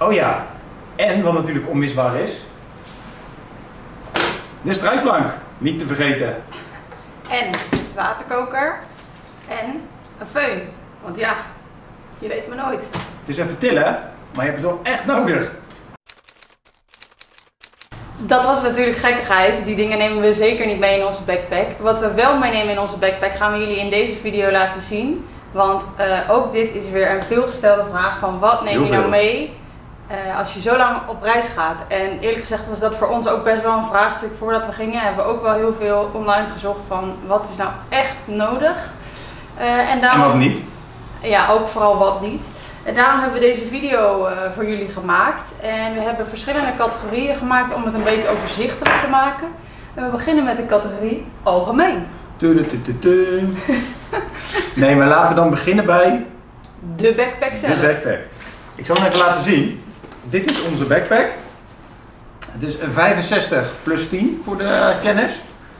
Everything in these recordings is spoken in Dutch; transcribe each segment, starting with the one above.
Oh ja, en wat natuurlijk onmisbaar is, de strijkplank, niet te vergeten. En waterkoker en een föhn. Want ja, je weet maar nooit. Het is even tillen, maar je hebt het wel echt nodig. Dat was natuurlijk gekkigheid. Die dingen nemen we zeker niet mee in onze backpack. Wat we wel meenemen in onze backpack gaan we jullie in deze video laten zien. Want ook dit is weer een veelgestelde vraag van wat neem je nou mee als je zo lang op reis gaat. En eerlijk gezegd was dat voor ons ook best wel een vraagstuk. Voordat we gingen hebben we ook wel heel veel online gezocht van wat is nou echt nodig. En wat niet? Ja, ook vooral wat niet. En daarom hebben we deze video voor jullie gemaakt. En we hebben verschillende categorieën gemaakt om het een beetje overzichtelijk te maken. En we beginnen met de categorie algemeen. Nee, maar laten we dan beginnen bij de backpack zelf. De backpack. Ik zal hem even laten zien. Dit is onze backpack. Het is een 65 plus 10 voor de kennis.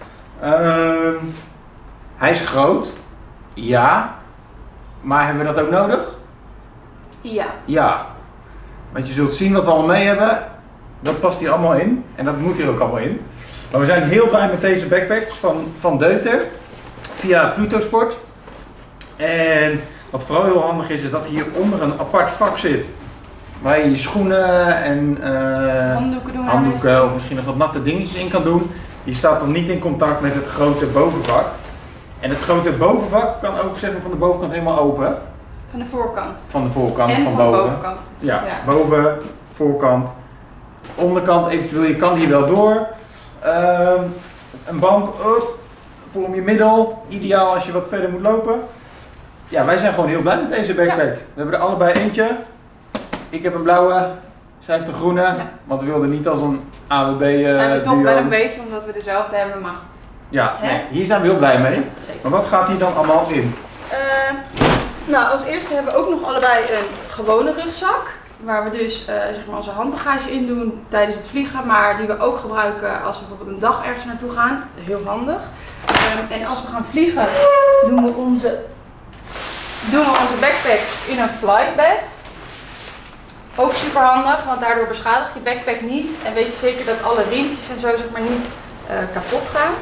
Hij is groot. Ja. Maar hebben we dat ook nodig? Ja. Ja. Want je zult zien wat we allemaal mee hebben. Dat past hier allemaal in. En dat moet hier ook allemaal in. Maar we zijn heel blij met deze backpacks van Deuter. Via Pluto Sport. En wat vooral heel handig is dat hieronder een apart vak zit. Waar je je schoenen en handdoeken of misschien nog wat natte dingetjes in kan doen. Die staat dan niet in contact met het grote bovenvak. En het grote bovenvak kan ook zeg maar, van de bovenkant helemaal open. Van de voorkant. Van de voorkant, en van boven. boven. De bovenkant. Ja, boven, voorkant, onderkant eventueel, je kan hier wel door. Een band op, voor om je middel, ideaal als je wat verder moet lopen. Ja, wij zijn gewoon heel blij met deze backpack. Ja. We hebben er allebei eentje. Ik heb een blauwe, zij heeft een groene, want we wilden niet als een AWB zijn we toch duo. wel een beetje omdat we dezelfde hebben, maar goed. Ja, nee, hier zijn we heel blij mee. Zeker. Maar wat gaat hier dan allemaal in? Nou, als eerste hebben we ook nog allebei een gewone rugzak. Waar we dus zeg maar onze handbagage in doen tijdens het vliegen. Maar die we ook gebruiken als we bijvoorbeeld een dag ergens naartoe gaan. Heel handig. En als we gaan vliegen doen we onze backpacks in een flybag. Ook super handig, want daardoor beschadigt je backpack niet. En weet je zeker dat alle riempjes en zo zeg maar niet kapot gaan.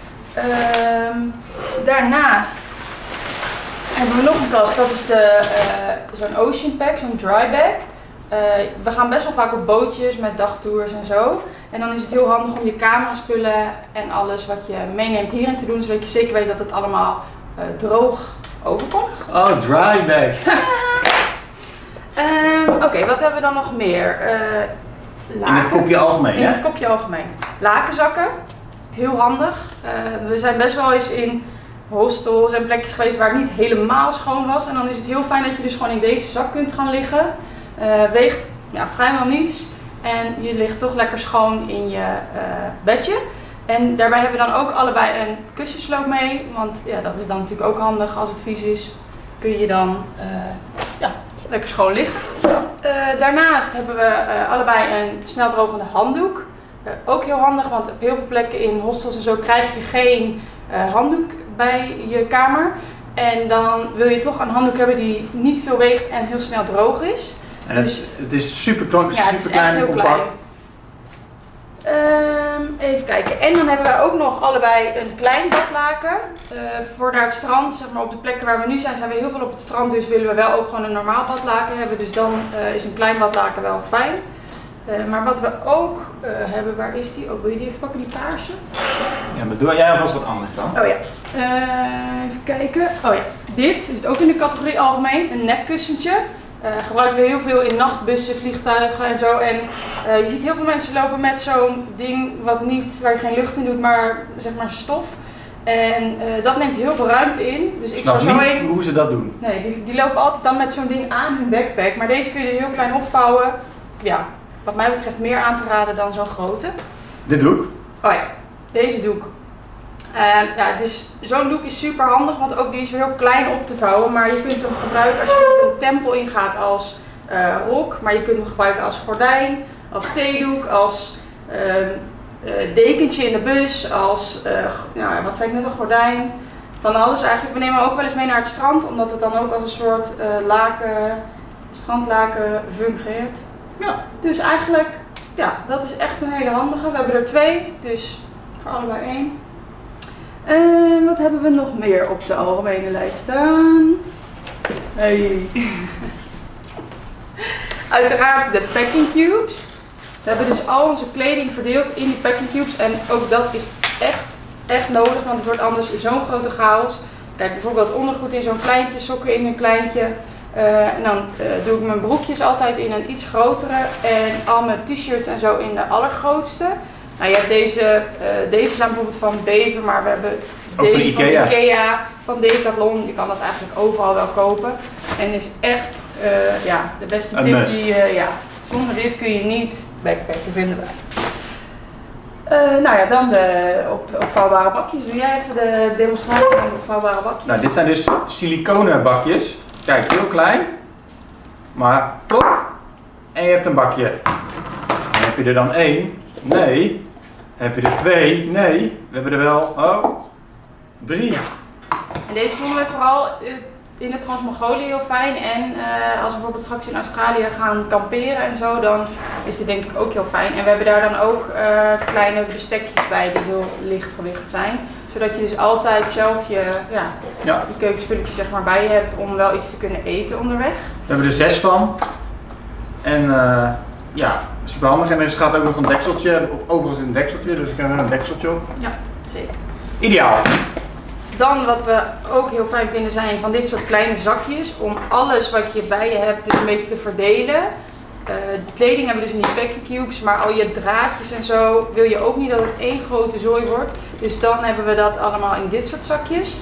Daarnaast hebben we nog een tas, dat is zo'n ocean pack, zo'n dry bag. We gaan best wel vaak op bootjes met dagtours en zo. En dan is het heel handig om je cameraspullen en alles wat je meeneemt hierin te doen, zodat je zeker weet dat het allemaal droog overkomt. Oh, dry bag. Oké, wat hebben we dan nog meer? In het kopje algemeen, hè? In het kopje algemeen. Lakenzakken, heel handig. We zijn best wel eens in hostels en plekjes geweest waar het niet helemaal schoon was. En dan is het heel fijn dat je dus gewoon in deze zak kunt gaan liggen. Weegt vrijwel niets. En je ligt toch lekker schoon in je bedje. En daarbij hebben we dan ook allebei een kussensloop mee. Want ja, dat is dan natuurlijk ook handig als het vies is. Kun je dan lekker schoon liggen. Daarnaast hebben we allebei een sneldrogende handdoek. Ook heel handig, want op heel veel plekken in hostels en zo krijg je geen handdoek bij je kamer. En dan wil je toch een handdoek hebben die niet veel weegt en heel snel droog is. En dus, het is super klein en compact. Klein. Even kijken. En dan hebben we ook nog allebei een klein badlaken. Voor naar het strand, zeg maar op de plekken waar we nu zijn, zijn we heel veel op het strand. Dus willen we wel ook gewoon een normaal badlaken hebben. Dus dan is een klein badlaken wel fijn. Maar wat we ook hebben, waar is die? Oh, wil je die even pakken, die paarse? Ja, maar doe jij alvast wat anders dan? Oh ja. Even kijken. Oh ja. Dit zit ook in de categorie algemeen. Een nekkussentje. Gebruiken we heel veel in nachtbussen, vliegtuigen en zo. En je ziet heel veel mensen lopen met zo'n ding waar je geen lucht in doet, maar zeg maar stof. En dat neemt heel veel ruimte in. Dus ik zou niet hoe ze dat doen. Nee, die lopen altijd dan met zo'n ding aan hun backpack. Maar deze kun je dus heel klein opvouwen. Ja, wat mij betreft meer aan te raden dan zo'n grote. Dit doek? Oh ja, deze doek. Zo'n doek is super handig, want ook die is weer heel klein op te vouwen. Maar je kunt hem gebruiken als je een tempel ingaat als rok. Maar je kunt hem gebruiken als gordijn, als theedoek, als dekentje in de bus, als, wat zei ik net, een gordijn. Van alles eigenlijk. We nemen hem ook wel eens mee naar het strand, omdat het dan ook als een soort strandlaken fungeert. Ja. Dus eigenlijk, ja, dat is echt een hele handige. We hebben er 2, dus voor allebei 1. En wat hebben we nog meer op de algemene lijst staan? Hey. Uiteraard de packing cubes. We hebben dus al onze kleding verdeeld in die packing cubes. En ook dat is echt nodig, want het wordt anders zo'n grote chaos. Kijk, bijvoorbeeld ondergoed in zo'n kleintje, sokken in een kleintje. En dan doe ik mijn broekjes altijd in een iets grotere. En al mijn t-shirts en zo in de allergrootste. Nou, je hebt deze zijn bijvoorbeeld van Bever, maar we hebben ook deze van Ikea. Ikea, van Decathlon. Je kan dat eigenlijk overal wel kopen. En is echt de beste Een tip must. die zonder dit kun je niet backpacken, vinden wij. Nou ja, dan de opvouwbare bakjes. Doe jij even de demonstratie van de opvouwbare bakjes? Nou, dit zijn dus siliconen bakjes. Kijk, heel klein. Maar plop. En je hebt een bakje. En heb je er dan 1? Nee. Heb je er 2? Nee. We hebben er wel, 3. En deze vonden we vooral in de Trans-Mongolië heel fijn. En als we bijvoorbeeld straks in Australië gaan kamperen en zo, dan is dit denk ik ook heel fijn. En we hebben daar dan ook kleine bestekjes bij die heel lichtgewicht zijn. Zodat je dus altijd zelf die keukenspulletjes zeg maar bij je hebt om wel iets te kunnen eten onderweg. We hebben er 6 van. En super handig. En er gaat ook nog een dekseltje. Overigens een dekseltje, dus ik heb er een dekseltje op. Ja, zeker. Ideaal. Dan wat we ook heel fijn vinden zijn van dit soort kleine zakjes om alles wat je bij je hebt dus een beetje te verdelen. De kleding hebben we dus in die packing cubes, maar al je draadjes en zo wil je ook niet dat het één grote zooi wordt. Dus dan hebben we dat allemaal in dit soort zakjes.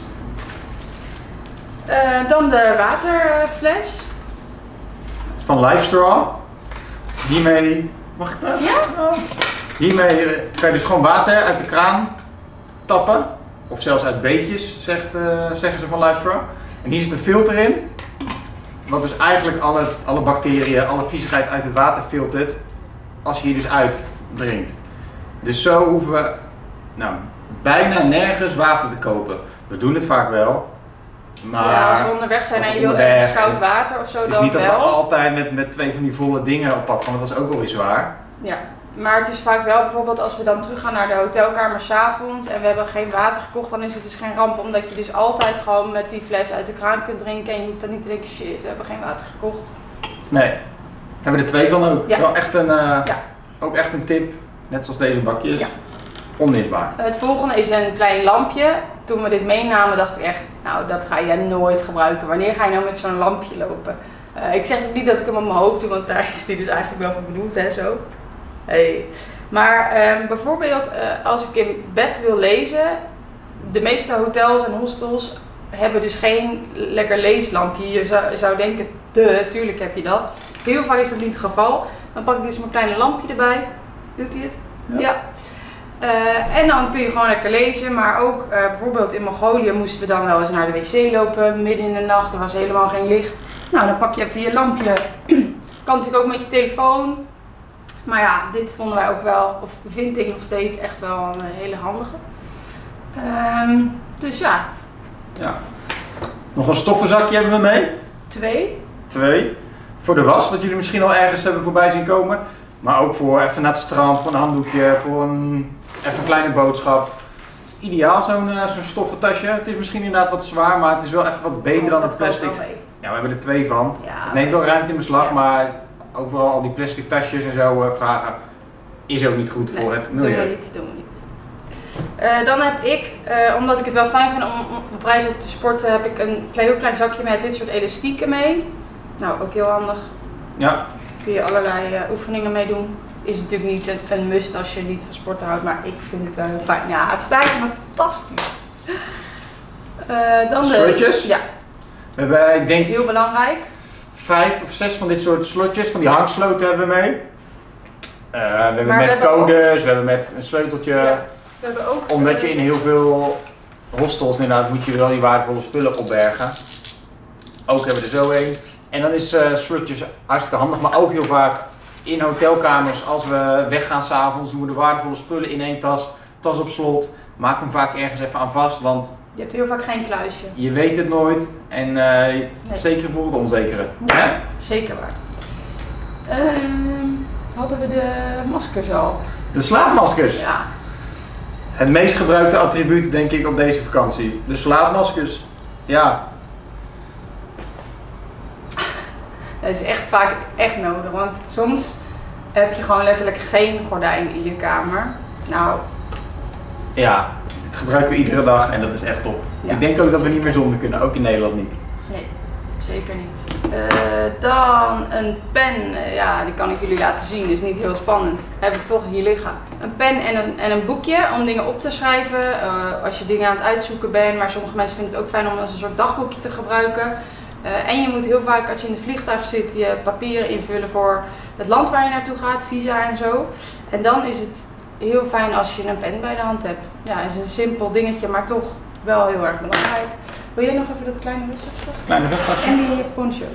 Dan de waterfles. Van LifeStraw. Hiermee, mag ik dat? Ja? Hiermee kan je dus gewoon water uit de kraan tappen. Of zelfs uit beetjes, zeggen ze van LifeStraw. En hier zit een filter in. Wat dus eigenlijk alle bacteriën, alle viezigheid uit het water filtert. Als je hier dus uit drinkt. Dus zo hoeven we bijna nergens water te kopen. We doen het vaak wel. Maar ja, als we onderweg zijn en je wil ergens koud water of zo, dan wel. Het is niet dat we altijd met 2 van die volle dingen op pad gaan, want dat is ook wel weer zwaar. Ja, maar het is vaak wel bijvoorbeeld als we dan terug gaan naar de hotelkamer 's avonds en we hebben geen water gekocht, dan is het dus geen ramp. Omdat je dus altijd gewoon met die fles uit de kraan kunt drinken en je hoeft dan niet te denken, shit, we hebben geen water gekocht. Nee, daar hebben we er 2 van ook. Ja. Wel echt ook echt een tip, net zoals deze bakjes. Ja. Onmisbaar. Het volgende is een klein lampje. Toen we dit meenamen dacht ik echt, nou dat ga je nooit gebruiken. Wanneer ga je nou met zo'n lampje lopen? Ik zeg ook niet dat ik hem op mijn hoofd doe, want daar is die dus eigenlijk wel voor bedoeld, hè, zo. Hey. Maar bijvoorbeeld als ik in bed wil lezen, de meeste hotels en hostels hebben dus geen lekker leeslampje. Je zou denken, tuurlijk heb je dat. Heel vaak is dat niet het geval. Dan pak ik dus mijn kleine lampje erbij. Doet hij het? Ja. En dan kun je gewoon lekker lezen, maar ook bijvoorbeeld in Mongolië moesten we dan wel eens naar de wc lopen, midden in de nacht, er was helemaal geen licht. Nou, dan pak je even je lampje. Kan natuurlijk ook met je telefoon. Maar ja, dit vonden wij ook wel, of vind ik nog steeds echt wel een hele handige. Dus ja. Nog een stoffenzakje hebben we mee. 2. Voor de was, wat jullie misschien al ergens hebben voorbij zien komen. Maar ook voor even naar het strand, voor een handdoekje, voor even een kleine boodschap. Het is ideaal zo'n stoffen tasje. Het is misschien inderdaad wat zwaar, maar het is wel even wat beter dan het plastic. Ja, we hebben er 2 van. Ja, het neemt wel ruimte in beslag, maar overal al die plastic tasjes en zo vragen is ook niet goed voor het milieu. Doen we niet. Dan heb ik, omdat ik het wel fijn vind om op prijs op te sporten, heb ik een heel klein zakje met dit soort elastieken mee. Nou, ook heel handig. Ja. Kun je allerlei oefeningen mee doen. Is natuurlijk niet een must als je niet van sporten houdt, maar ik vind het wel heel fijn. Ja, het staat fantastisch. Dan de slotjes. Ja. We hebben, ik denk, heel belangrijk. 5 of 6 van dit soort slotjes, van die hangsloten hebben we mee. We hebben Maar met we hebben codes, we hebben met een sleuteltje. Ja, we hebben ook, omdat je in heel veel hostels inderdaad moet je wel die waardevolle spullen opbergen. Ook hebben we er zo een. En dan is slotjes hartstikke handig, maar ook heel vaak in hotelkamers als we weggaan s'avonds doen we de waardevolle spullen in één tas op slot. Maak hem vaak ergens even aan vast, want je hebt heel vaak geen kluisje. je weet het nooit en zeker voor het onzekere. Ja, zeker waar. hadden we de maskers al. De slaapmaskers. Ja. Het meest gebruikte attribuut denk ik op deze vakantie. De slaapmaskers. Ja. Dat is echt vaak echt nodig, want soms heb je gewoon letterlijk geen gordijn in je kamer. Nou. Ja, dat gebruiken we iedere dag en dat is echt top. Ja, ik denk ook dat we niet meer zonder kunnen, ook in Nederland niet. Nee, zeker niet. Dan een pen, ja die kan ik jullie laten zien, dus niet heel spannend. Heb ik toch hier liggen. Een pen en een boekje om dingen op te schrijven als je dingen aan het uitzoeken bent. Maar sommige mensen vinden het ook fijn om als een soort dagboekje te gebruiken. En je moet heel vaak als je in het vliegtuig zit je papieren invullen voor het land waar je naartoe gaat, visa en zo. En dan is het heel fijn als je een pen bij de hand hebt. Ja, het is een simpel dingetje, maar toch wel heel erg belangrijk. Wil jij nog even dat kleine rugzakje? Kleine rugzakje. En die poncho's.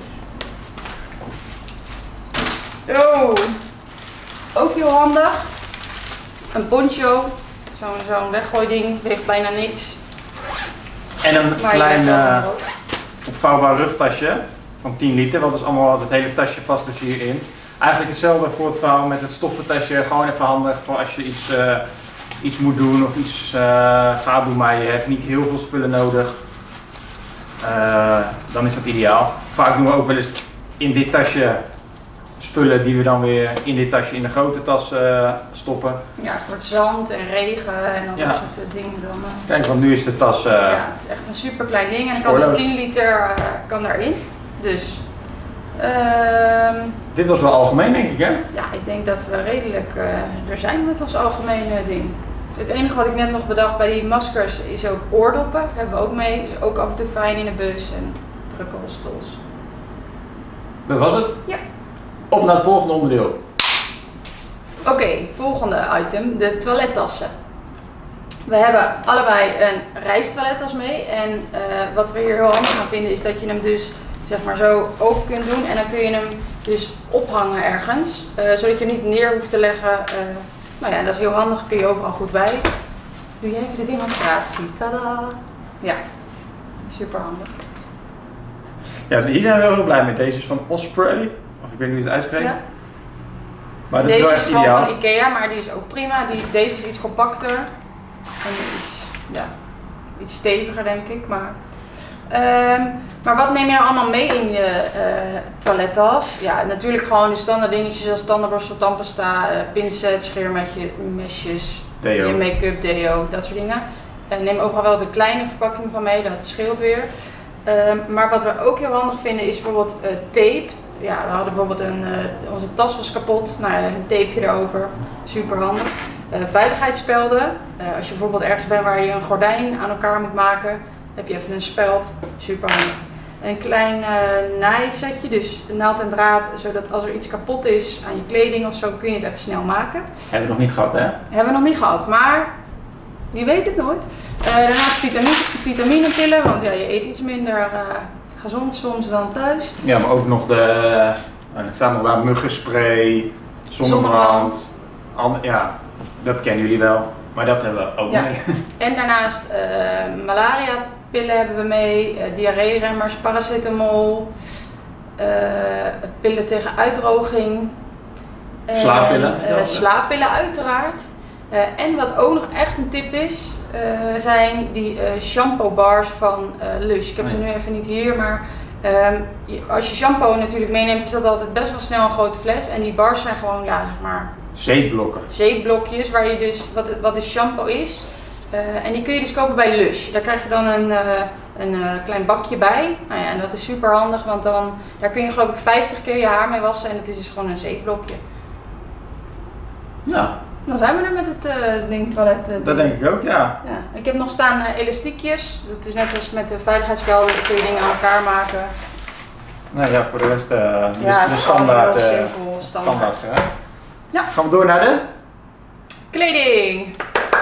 Oh, ook heel handig. Een poncho, zo'n weggooiding, weegt bijna niks. En een Maar klein opvouwbaar rugtasje van 10 liter, want dus allemaal, het hele tasje past dus hierin. Eigenlijk hetzelfde voor het vouwen met het stoffentasje, gewoon even handig voor als je iets moet doen of iets gaat doen, maar je hebt niet heel veel spullen nodig. Dan is dat ideaal. Vaak doen we ook wel eens in dit tasje spullen die we dan weer in dit tasje in de grote tas stoppen. Ja, voor het zand en regen en al dat soort dingen dan. Kijk, want nu is de tas... ja, het is echt een super klein ding en kan dus 10 liter kan daarin. Dus... dit was wel algemeen denk ik hè? Ja, ik denk dat we redelijk er zijn met ons algemene ding. Het enige wat ik net nog bedacht bij die maskers is ook oordoppen. Dat hebben we ook mee. Is ook af en toe fijn in de bus en drukke hostels. Dat was het? Ja. Op naar het volgende onderdeel. Oké, volgende item. De toilettassen. We hebben allebei een reistoilettas mee. En wat we hier heel handig aan vinden is dat je hem dus zeg maar zo open kunt doen. En dan kun je hem dus ophangen ergens. Zodat je hem niet neer hoeft te leggen. Nou ja, dat is heel handig. Kun je overal goed bij. Doe jij even de demonstratie. Tada! Ja, super handig. Ja, hier zijn we heel blij mee. Deze is van Osprey. Of ik weet niet hoe je het uitspreekt. Ja. Maar dat Deze is wel is echt gewoon ideaal. van Ikea, maar die is ook prima. Deze is iets compacter. En iets steviger denk ik. Maar wat neem je nou allemaal mee in je toilettas? Ja, natuurlijk gewoon de standaard dingetjes als tandenborstel, tandpasta, pincet, scheermesjes, Deo. je make-up, deo, dat soort dingen. Neem overal wel de kleine verpakking van mee, dat scheelt weer. Maar wat we ook heel handig vinden is bijvoorbeeld tape. Ja, we hadden bijvoorbeeld onze tas was kapot, nou ja, een tapeje erover, super handig. Veiligheidsspelden, als je bijvoorbeeld ergens bent waar je een gordijn aan elkaar moet maken, heb je even een speld, super handig. Een klein naaisetje, dus naald en draad, zodat als er iets kapot is aan je kleding of zo, kun je het even snel maken. Hebben we nog niet gehad hè? Hebben we nog niet gehad, maar je weet het nooit. Daarnaast vitaminepillen, want ja, je eet iets minder gezond soms dan thuis. Ja, maar ook nog er staat nog daar muggenspray, zonnebrand. Ja, dat kennen jullie wel, maar dat hebben we ook mee. En daarnaast malaria-pillen hebben we mee, diarree-remmers, paracetamol, pillen tegen uitdroging. Slaappillen? Slaappillen uiteraard. En wat ook nog echt een tip is, zijn die shampoo bars van Lush. Ik heb ze nu even niet hier, maar als je shampoo natuurlijk meeneemt is dat altijd best wel snel een grote fles. En die bars zijn gewoon, ja zeg maar... Zeepblokken. Zeepblokjes waar je dus, wat de shampoo is. En die kun je dus kopen bij Lush. Daar krijg je dan een klein bakje bij. Nou ja, en dat is super handig, want daar kun je geloof ik 50 keer je haar mee wassen en het is dus gewoon een zeepblokje. Ja. Dan zijn we er met het ding toilet. Dat denk ik ook, ja. Ik heb nog staan elastiekjes. Dat is net als met de veiligheidsspelden, daar kun je dingen aan elkaar maken. Nou ja, voor de rest ja, de standaard. heel simpel, standaard. Ja. Gaan we door naar de kleding.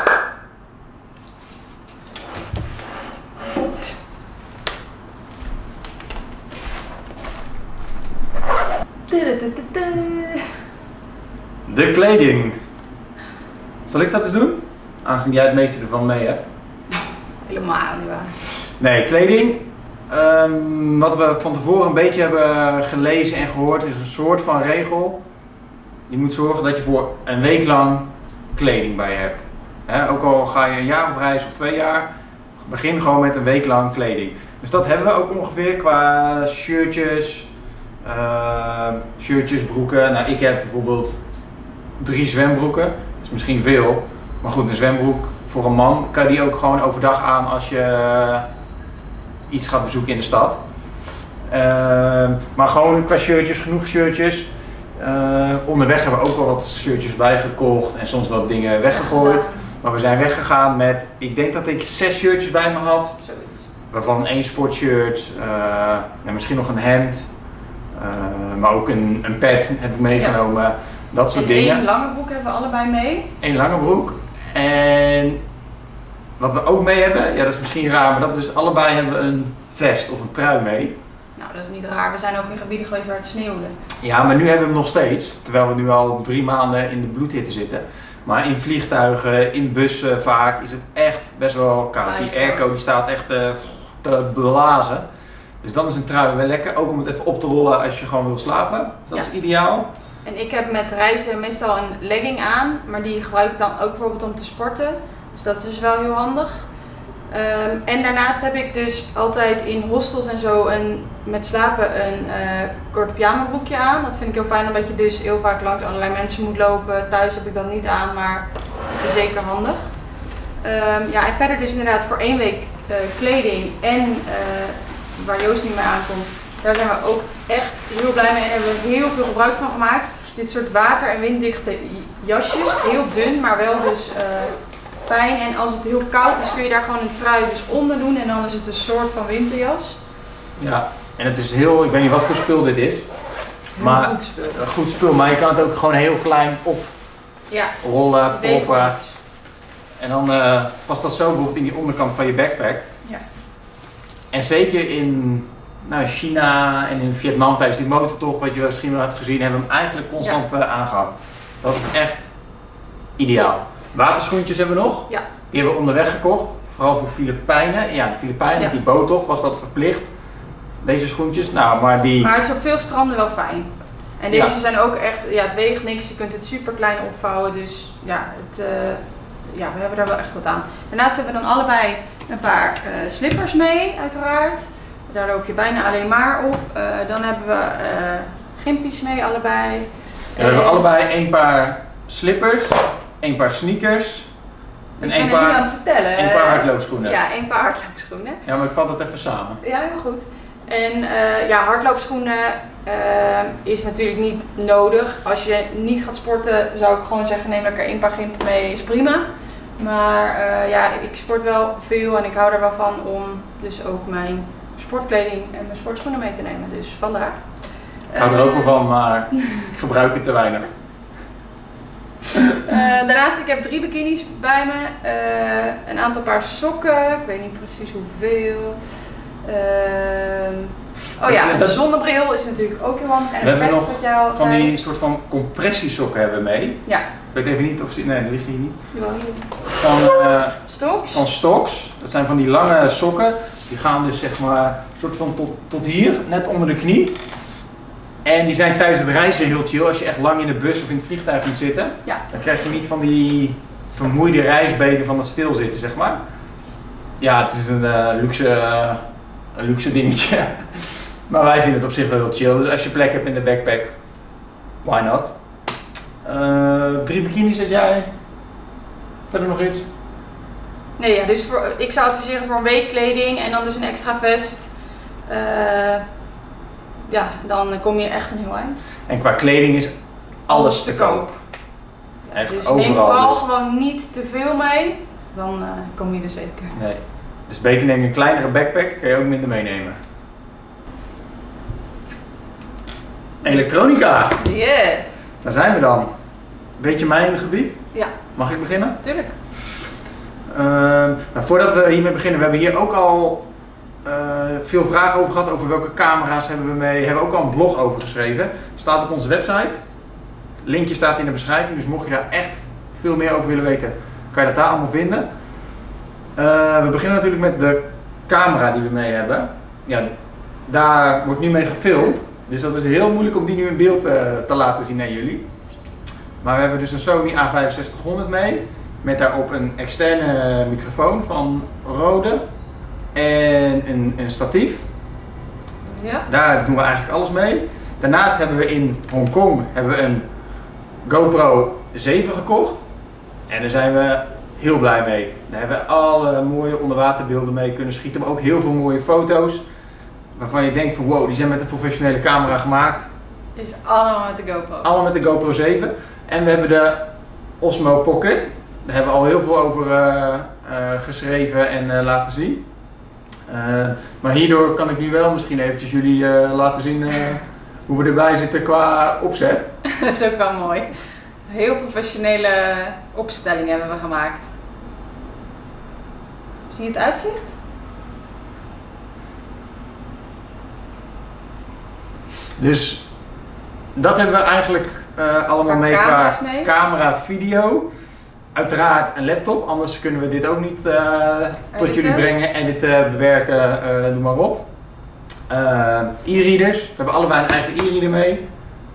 De kleding. Zal ik dat eens doen? Aangezien jij het meeste ervan mee hebt. Helemaal niet waar. Nee, kleding. Wat we van tevoren een beetje hebben gelezen en gehoord is een soort van regel. je moet zorgen dat je voor een week lang kleding bij je hebt. Ook al ga je een jaar op reis of 2 jaar, begin gewoon met een week lang kleding. Dus dat hebben we ook ongeveer qua shirtjes, broeken. Nou, ik heb bijvoorbeeld 3 zwembroeken, dat is misschien veel. Maar goed, een zwembroek voor een man kan je die ook gewoon overdag aan als je iets gaat bezoeken in de stad. Maar gewoon qua shirtjes, genoeg shirtjes. Onderweg hebben we ook wel wat shirtjes bijgekocht en soms wat dingen weggegooid. Maar we zijn weggegaan met, ik denk dat ik 6 shirtjes bij me had. Zoiets. Waarvan 1 sportshirt, misschien nog een hemd. Maar ook een pet heb ik meegenomen. Ja. Dat soort dingen. 1 lange broek hebben we allebei mee. 1 lange broek. En wat we ook mee hebben, ja dat is misschien raar, maar dat is allebei hebben we een vest of een trui mee. Nou, dat is niet raar. We zijn ook in gebieden geweest waar het sneeuwde. Ja, maar nu hebben we hem nog steeds. Terwijl we nu al 3 maanden in de bloedhitte zitten. Maar in vliegtuigen, in bussen vaak is het echt best wel koud. Die airco die staat echt te blazen. Dus dan is een trui wel lekker. Ook om het even op te rollen als je gewoon wil slapen. Dus dat is ideaal. En ik heb met reizen meestal een legging aan. Maar die gebruik ik dan ook bijvoorbeeld om te sporten. Dus dat is dus wel heel handig. En daarnaast heb ik dus altijd in hostels en zo met slapen een kort pyjama broekje aan. Dat vind ik heel fijn omdat je dus heel vaak langs allerlei mensen moet lopen. Thuis heb ik dat niet aan, maar dat is zeker handig. En verder dus inderdaad voor 1 week kleding en waar Joost niet meer aankomt. Daar zijn we ook echt heel blij mee en hebben we heel veel gebruik van gemaakt. Dit soort water- en winddichte jasjes, heel dun, maar wel dus fijn. En als het heel koud is kun je daar gewoon een trui dus onder doen en dan is het een soort van winterjas. Ja, en het is heel, ik weet niet wat voor spul dit is. Maar goed spul. Goed spul, maar je kan het ook gewoon heel klein oprollen, proppen. En dan past dat zo bijvoorbeeld in die onderkant van je backpack. Ja. En zeker in China en in Vietnam tijdens die motortocht, wat je misschien wel hebt gezien, hebben we hem eigenlijk constant aangehad. Dat is echt ideaal. Top. Waterschoentjes hebben we nog. Ja. Die hebben we onderweg gekocht, vooral voor Filipijnen. Ja, de Filipijnen met die boottocht was dat verplicht. Deze schoentjes, maar het is op veel stranden wel fijn. En deze zijn ook echt, het weegt niks, je kunt het super klein opvouwen, dus we hebben daar wel echt wat aan. Daarnaast hebben we dan allebei een paar slippers mee, uiteraard. Daar loop je bijna alleen maar op. Dan hebben we gimpies mee, allebei. We hebben allebei 1 paar slippers, 1 paar sneakers. En ik ben het nu aan het vertellen. 1 paar hardloopschoenen. Ja, 1 paar hardloopschoenen. Ja, maar ik vat het even samen. Ja, heel goed. En hardloopschoenen is natuurlijk niet nodig. Als je niet gaat sporten zou ik gewoon zeggen neem lekker 1 paar gimpen mee, is prima. Maar ik sport wel veel en ik hou er wel van om dus ook mijn sportkleding en mijn sportschoenen mee te nemen. Dus vandaar. Ik hou er ook wel van, maar ik gebruik het te weinig. Daarnaast ik heb 3 bikinis bij me, een aantal paar sokken, ik weet niet precies hoeveel. Een zonnebril is natuurlijk ook heel handig. En we hebben nog wat jij al van zei. die soort van compressiesokken hebben we mee. Ja. Ik weet even niet of ze, nee die liggen hier niet. Jawel, hier. Stoks? Van Stoks. Dat zijn van die lange sokken. Die gaan dus zeg maar soort van tot hier, net onder de knie. En die zijn tijdens het reizen heel chill. Als je echt lang in de bus of in het vliegtuig moet zitten, dan krijg je niet van die vermoeide reisbenen van het stilzitten, zeg maar. Ja, het is een luxe dingetje. Maar wij vinden het op zich wel heel chill. Dus als je plek hebt in de backpack, why not? 3 bikinis had jij. Verder nog iets? Nee, dus ik zou adviseren voor een week kleding en dan dus een extra vest. Dan kom je echt een heel eind. En qua kleding is alles te koop. Echt dus overal. neem vooral gewoon niet te veel mee, dan kom je er zeker. Nee. Dus beter neem je een kleinere backpack, kan je ook minder meenemen. Elektronica. Yes. Daar zijn we dan. Beetje mijn gebied? Ja. Mag ik beginnen? Tuurlijk. Voordat we hiermee beginnen, we hebben hier ook al veel vragen over gehad, over welke camera's hebben we mee. Hebben we ook al een blog over geschreven. Staat op onze website. Linkje staat in de beschrijving, dus mocht je daar echt veel meer over willen weten, kan je dat daar allemaal vinden. We beginnen natuurlijk met de camera die we mee hebben. Ja, daar wordt nu mee gefilmd, dus dat is heel moeilijk om die nu in beeld te laten zien aan jullie. Maar we hebben dus een Sony A6500 mee. Met daarop een externe microfoon van Rode. En een statief. Ja. Daar doen we eigenlijk alles mee. Daarnaast hebben we in Hongkong een GoPro 7 gekocht. En daar zijn we heel blij mee. Daar hebben we alle mooie onderwaterbeelden mee kunnen schieten. Maar ook heel veel mooie foto's. Waarvan je denkt van wow, die zijn met een professionele camera gemaakt. Is allemaal met de GoPro. Allemaal met de GoPro 7. En we hebben de Osmo Pocket. Daar hebben we al heel veel over geschreven en laten zien. Maar hierdoor kan ik nu wel misschien eventjes jullie laten zien hoe we erbij zitten qua opzet. Dat is ook wel mooi. Heel professionele opstelling hebben we gemaakt. Zie je het uitzicht? Dus dat hebben we eigenlijk allemaal mee qua camera, video. Uiteraard een laptop, anders kunnen we dit ook niet tot jullie brengen. Editen, bewerken, noem maar op. E-readers, we hebben allebei een eigen e-reader mee.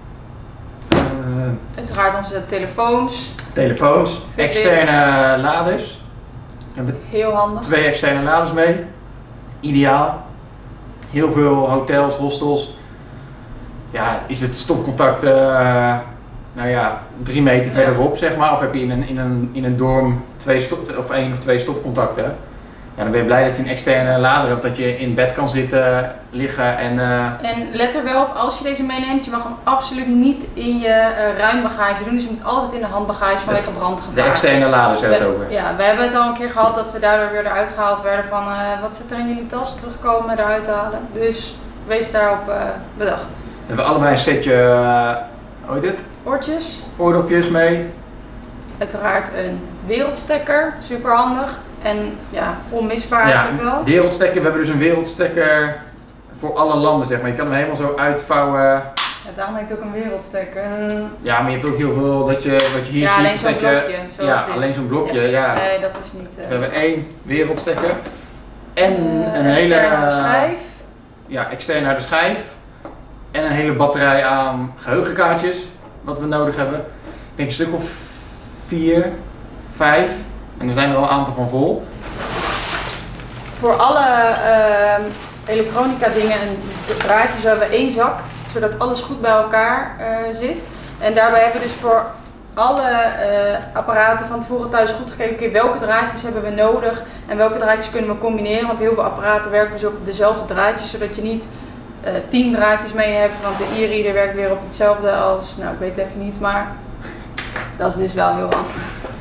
Uiteraard onze telefoons. Telefoons, externe laders. We hebben heel handig. 2 externe laders mee. Ideaal. Heel veel hotels, hostels. Ja, is het stopcontact nou ja, 3 meter verderop, zeg maar. Of heb je in een dorm 1 of 2 stopcontacten. Ja, dan ben je blij dat je een externe lader hebt, dat je in bed kan zitten, liggen en... En let er wel op, als je deze meeneemt, je mag hem absoluut niet in je ruimbagage doen. Dus je moet altijd in de handbagage vanwege brandgevaar. De externe laders hebben we het over. Ja, we hebben het al een keer gehad dat we daardoor weer eruit gehaald werden van wat zit er in jullie tas, terugkomen, eruit halen. Dus wees daarop bedacht. We hebben allebei een setje, hoe heet het? Oortjes. Oordopjes mee. Uiteraard een wereldstekker, super handig. En ja, onmisbaar eigenlijk wel. Wereldstekker. We hebben dus een wereldstekker voor alle landen, zeg maar. Je kan hem helemaal zo uitvouwen. Ja, daarom heet het ook een wereldstekker. Ja, maar je hebt ook heel veel wat je hier ziet. Alleen zo'n blokje, zoals ja, dit. alleen zo'n blokje, ja. Nee, dat is niet... We hebben 1 wereldstekker. En een hele... externe schijf. Ja, extern naar de schijf. En een hele batterij aan geheugenkaartjes, wat we nodig hebben. Ik denk een stuk of 4, 5. En er zijn er al een aantal van vol. Voor alle elektronica dingen en draadjes hebben we 1 zak, zodat alles goed bij elkaar zit. En daarbij hebben we dus voor alle apparaten van tevoren thuis goed gekeken, welke draadjes hebben we nodig en welke draadjes kunnen we combineren. Want heel veel apparaten werken dus op dezelfde draadjes, zodat je niet 10 draadjes mee hebt, want de e-reader werkt weer op hetzelfde als, nou ik weet het even niet, maar dat is dus wel heel handig.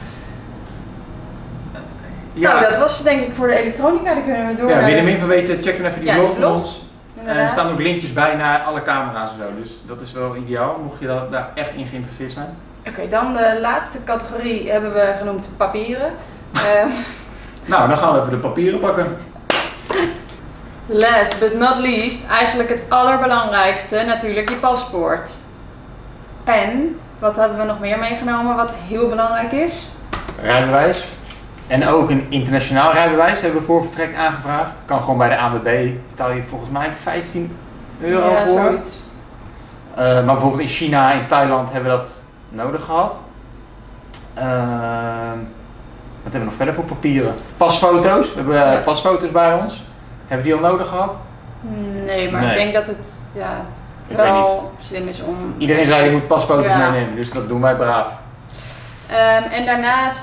Ja. Nou, dat was denk ik voor de elektronica, daar kunnen we door. Ja, wil je er meer van weten, check dan even die vlog van ons. Inderdaad. Er staan ook linkjes bij naar alle camera's en zo, dus dat is wel ideaal, mocht je daar echt in geïnteresseerd zijn. Oké, dan de laatste categorie hebben we genoemd papieren. Nou, dan gaan we even de papieren pakken. Last but not least, eigenlijk het allerbelangrijkste, natuurlijk je paspoort. En, wat hebben we nog meer meegenomen wat heel belangrijk is? Rijbewijs. En ook een internationaal rijbewijs hebben we voor vertrek aangevraagd. Kan gewoon bij de ANWB, betaal je volgens mij €15 voor. Zoiets. Maar bijvoorbeeld in China, in Thailand hebben we dat nodig gehad. Wat hebben we nog verder voor papieren? Pasfoto's, we hebben pasfoto's bij ons. Hebben die al nodig gehad? Nee, maar ik denk dat het wel slim is om... Iedereen zei je moet pasfoto's meenemen, dus dat doen wij braaf. En daarnaast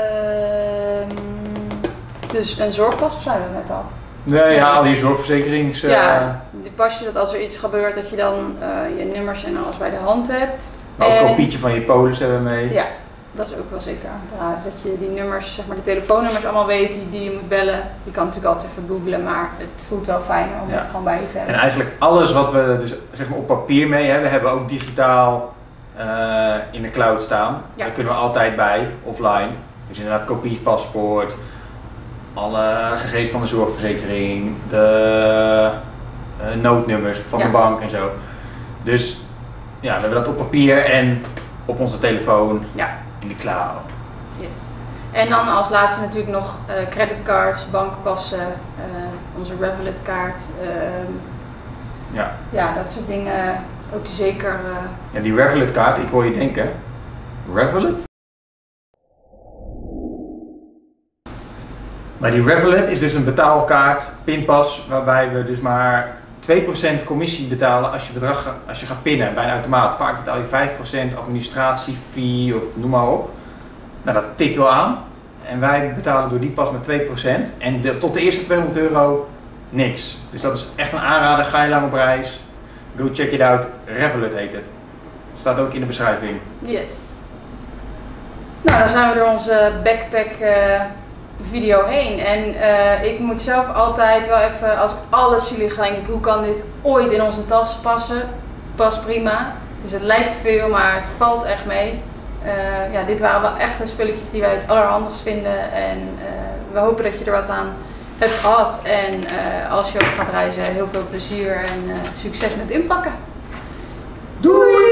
dus een zorgpas, of zei dat net al? Nee, ja, al die zorgverzekerings... Ja, die pasje dat als er iets gebeurt dat je dan je nummers en alles bij de hand hebt. Maar ook een kopietje van je polis hebben we mee. Ja, dat is ook wel zeker aan te raden. Dat je die nummers, zeg maar de telefoonnummers allemaal weet die je moet bellen. Je kan natuurlijk altijd even googlen, maar het voelt wel fijner om het gewoon bij je te hebben. En eigenlijk alles wat we dus zeg maar op papier mee hebben, hebben we ook digitaal in de cloud staan. Ja. Daar kunnen we altijd bij, offline. Dus inderdaad kopie, paspoort, alle gegevens van de zorgverzekering, de noodnummers van de bank en zo. Dus ja, we hebben dat op papier en op onze telefoon in de cloud. Yes. En dan als laatste natuurlijk nog creditcards, bankpassen, onze Revolut kaart. Ja, dat soort dingen ook zeker. Ja, die Revolut kaart, ik hoor je denken, Revolut? Maar die Revolut is dus een betaalkaart, pinpas, waarbij we dus maar 2% commissie betalen als je gaat pinnen bij een automaat. Vaak betaal je 5% administratiefee of noem maar op. Nou, dat tikt wel aan. En wij betalen door die pas met 2% en tot de eerste €200 niks. Dus dat is echt een aanrader, ga je lang op reis. Go check it out, Revolut heet het. Staat ook in de beschrijving. Yes. Nou, dan zijn we door onze backpack video heen. En ik moet zelf altijd wel even, als ik alles zie liggen, denk ik, hoe kan dit ooit in onze tas passen? Past prima. Dus het lijkt veel, maar het valt echt mee. Ja, dit waren wel echt de spulletjes die wij het allerhandigst vinden. En we hopen dat je er wat aan hebt gehad. En als je ook gaat reizen, heel veel plezier en succes met inpakken. Doei!